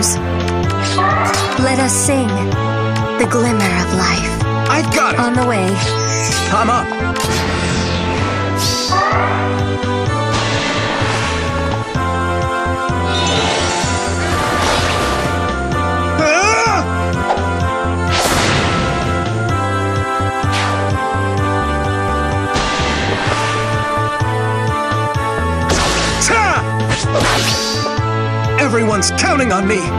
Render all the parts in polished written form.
orders. Let us sing the glimmer of life. I've got it! On the way. I'm up! Everyone's counting on me!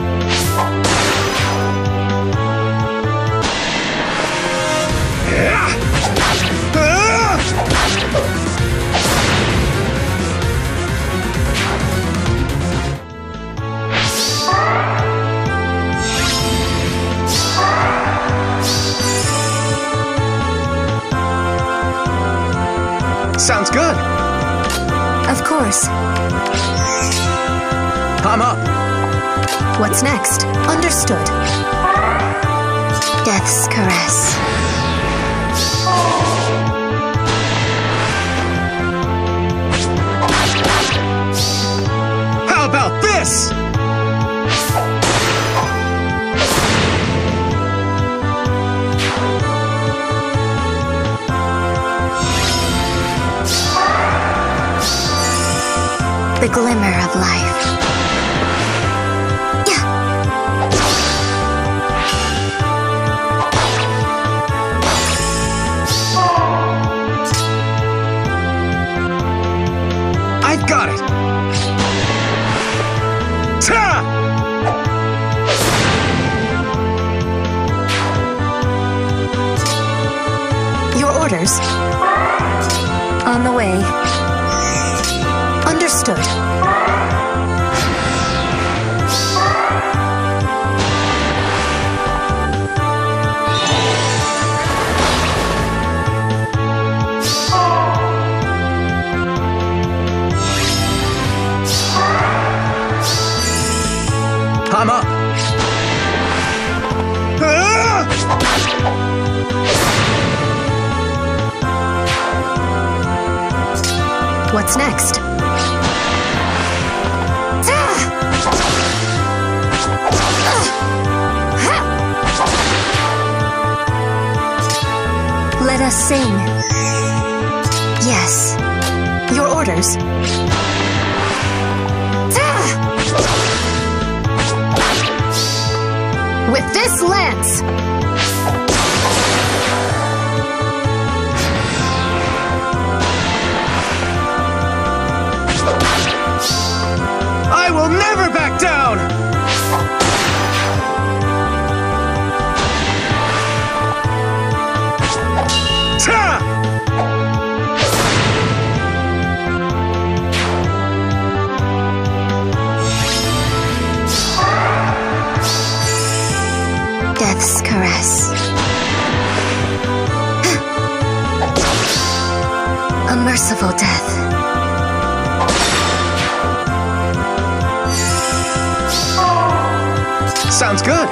Sounds good! Of course. I'm up! What's next? Understood. Death's caress. How about this? The glimmer of life. I've got it! Ta! Your orders. On the way. Understood. I'm up! What's next? Let us sing. Yes. Your orders. With this lance! I will never back down! Ta! Death's caress. A merciful death. Sounds good!